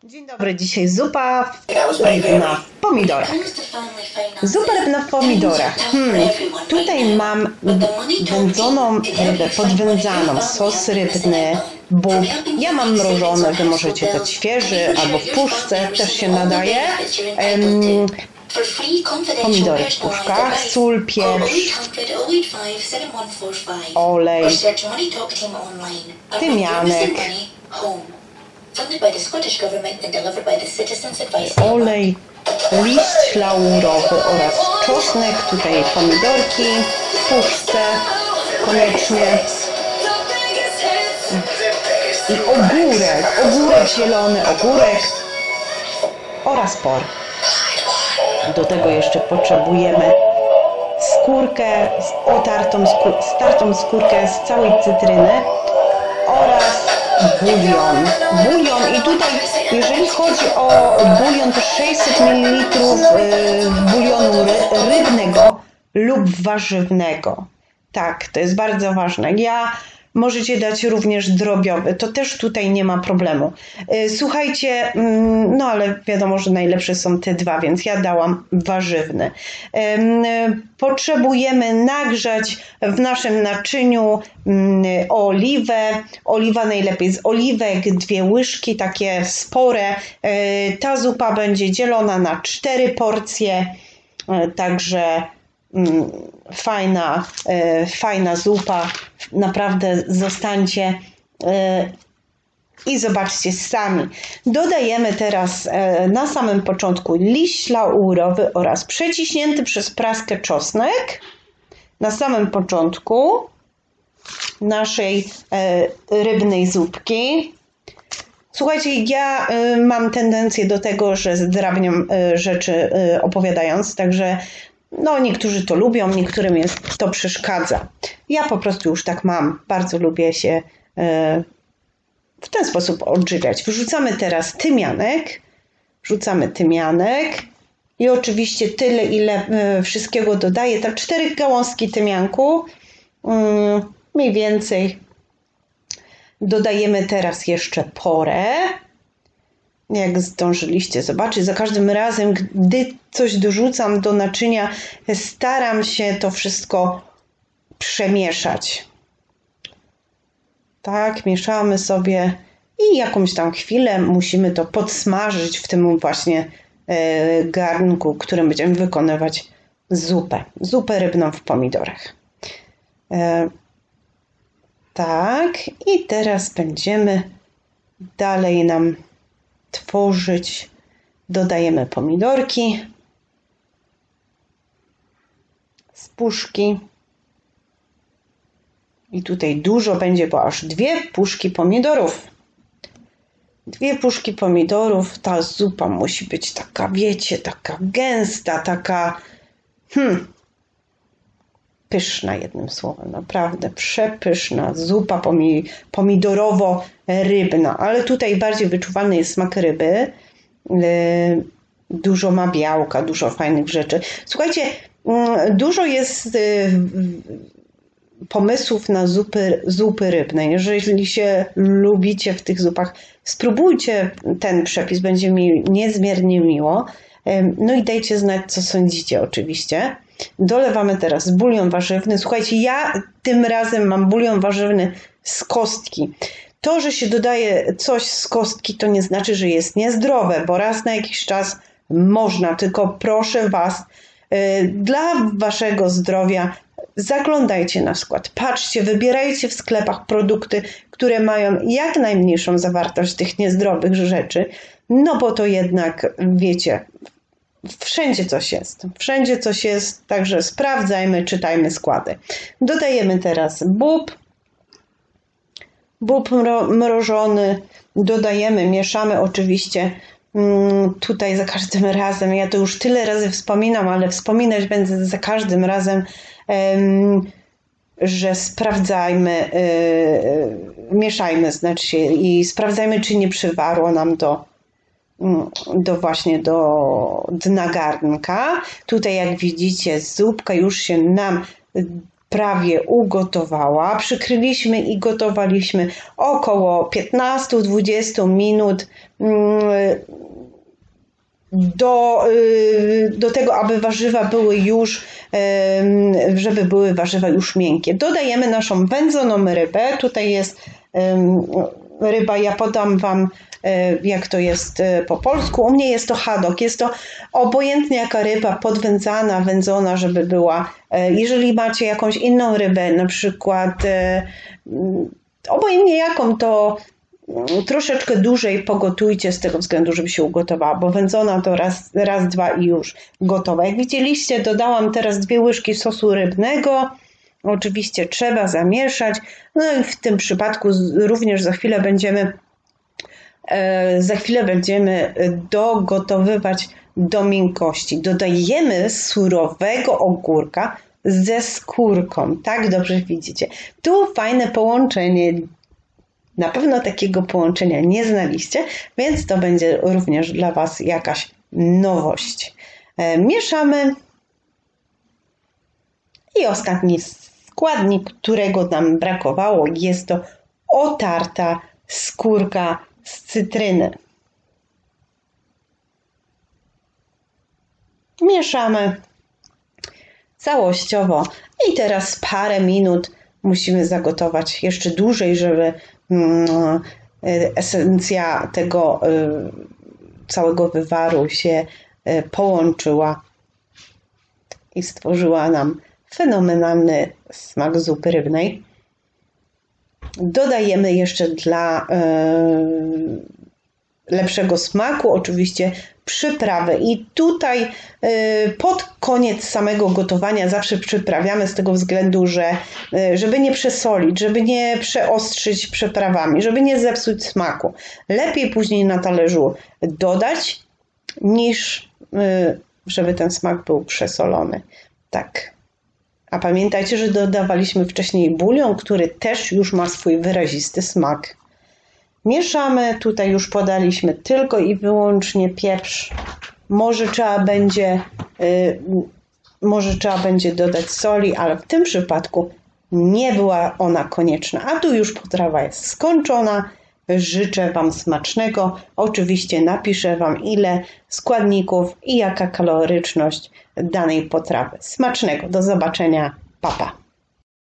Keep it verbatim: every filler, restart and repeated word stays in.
Dzień dobry, dzisiaj zupa rybna w pomidorach. Zupa rybna w pomidorach. Hmm, tutaj mam wędzoną rybę, podwędzaną, sos rybny, bób. Ja mam mrożone, wy możecie dać świeży albo w puszce, też się nadaje. Um, Pomidory w puszkach, sól, pieprz, olej, tymianek, olej, liść laurowy oraz czosnek, tutaj pomidorki w puszce koniecznie i ogórek, ogórek zielony, ogórek oraz por. Do tego jeszcze potrzebujemy skórkę, otartą, skór, startą skórkę z całej cytryny oraz bulion. Bulion i tutaj, jeżeli chodzi o bulion, to sześćset mililitrów bulionu rybnego lub warzywnego. Tak, to jest bardzo ważne. Ja możecie dać również drobiowy, to też tutaj nie ma problemu. Słuchajcie, no ale wiadomo, że najlepsze są te dwa, więc ja dałam warzywny. Potrzebujemy nagrzać w naszym naczyniu oliwę. Oliwa najlepiej z oliwek, dwie łyżki, takie spore. Ta zupa będzie dzielona na cztery porcje, także fajna, fajna zupa, naprawdę zostańcie i zobaczcie sami. Dodajemy teraz na samym początku liść laurowy oraz przeciśnięty przez praskę czosnek na samym początku naszej rybnej zupki. Słuchajcie, ja mam tendencję do tego, że zdrabniam rzeczy opowiadając, także no, niektórzy to lubią, niektórym jest, to przeszkadza. Ja po prostu już tak mam. Bardzo lubię się w ten sposób odżywiać. Wrzucamy teraz tymianek. Wrzucamy tymianek. I oczywiście tyle, ile wszystkiego dodaję. Tak cztery gałązki tymianku. Mniej więcej. Dodajemy teraz jeszcze porę. Jak zdążyliście zobaczyć, za każdym razem, gdy coś dorzucam do naczynia, staram się to wszystko przemieszać. Tak, mieszamy sobie i jakąś tam chwilę musimy to podsmażyć w tym właśnie garnku, którym będziemy wykonywać zupę. Zupę rybną w pomidorach. Tak, i teraz będziemy dalej nam tworzyć. Dodajemy pomidorki z puszki. I tutaj dużo będzie, bo aż dwie puszki pomidorów. Dwie puszki pomidorów. Ta zupa musi być taka, wiecie, taka gęsta, taka hmm, pyszna, jednym słowem. Naprawdę przepyszna zupa pomidorowo-rybna. Ale tutaj bardziej wyczuwalny jest smak ryby. Dużo ma białka, dużo fajnych rzeczy. Słuchajcie, dużo jest pomysłów na zupy, zupy rybne. Jeżeli się lubicie w tych zupach, spróbujcie ten przepis, będzie mi niezmiernie miło. No i dajcie znać, co sądzicie oczywiście. Dolewamy teraz bulion warzywny. Słuchajcie, ja tym razem mam bulion warzywny z kostki. To, że się dodaje coś z kostki, to nie znaczy, że jest niezdrowe, bo raz na jakiś czas można, tylko proszę Was, dla Waszego zdrowia zaglądajcie na skład, patrzcie, wybierajcie w sklepach produkty, które mają jak najmniejszą zawartość tych niezdrowych rzeczy, no bo to jednak, wiecie, wszędzie coś jest, wszędzie coś jest, także sprawdzajmy, czytajmy składy. Dodajemy teraz bób, bób mrożony, dodajemy, mieszamy oczywiście. Tutaj za każdym razem, ja to już tyle razy wspominam, ale wspominać będę za każdym razem, że sprawdzajmy, mieszajmy, znaczy się, i sprawdzajmy, czy nie przywarło nam do, do właśnie do dna garnka. Tutaj jak widzicie, zupka już się nam prawie ugotowała. Przykryliśmy i gotowaliśmy około piętnaście do dwudziestu minut do, do tego, aby warzywa były już, żeby były warzywa już miękkie. Dodajemy naszą wędzoną rybę. Tutaj jest ryba, ja podam Wam, jak to jest po polsku. U mnie jest to haddock. Jest to obojętnie jaka ryba, podwędzana, wędzona, żeby była. Jeżeli macie jakąś inną rybę, na przykład obojętnie jaką, to troszeczkę dłużej pogotujcie z tego względu, żeby się ugotowała, bo wędzona to raz, raz, dwa i już gotowa. Jak widzieliście, dodałam teraz dwie łyżki sosu rybnego. Oczywiście trzeba zamieszać. No i w tym przypadku również za chwilę będziemy za chwilę będziemy dogotowywać do miękkości. Dodajemy surowego ogórka ze skórką. Tak, dobrze widzicie. Tu fajne połączenie. Na pewno takiego połączenia nie znaliście, więc to będzie również dla Was jakaś nowość. Mieszamy. I ostatni składnik, którego nam brakowało, jest to otarta skórka z cytryny. Mieszamy całościowo i teraz parę minut musimy zagotować jeszcze dłużej, żeby esencja tego całego wywaru się połączyła i stworzyła nam fenomenalny smak zupy rybnej. Dodajemy jeszcze dla lepszego smaku oczywiście przyprawy i tutaj pod koniec samego gotowania zawsze przyprawiamy z tego względu, że żeby nie przesolić, żeby nie przeostrzyć przyprawami, żeby nie zepsuć smaku. Lepiej później na talerzu dodać, niż żeby ten smak był przesolony. Tak. A pamiętajcie, że dodawaliśmy wcześniej bulion, który też już ma swój wyrazisty smak. Mieszamy, tutaj już podaliśmy tylko i wyłącznie pieprz. Może trzeba będzie, yy, może trzeba będzie dodać soli, ale w tym przypadku nie była ona konieczna. A tu już potrawa jest skończona. Życzę Wam smacznego. Oczywiście napiszę Wam, ile składników i jaka kaloryczność danej potrawy. Smacznego. Do zobaczenia. Pa, pa.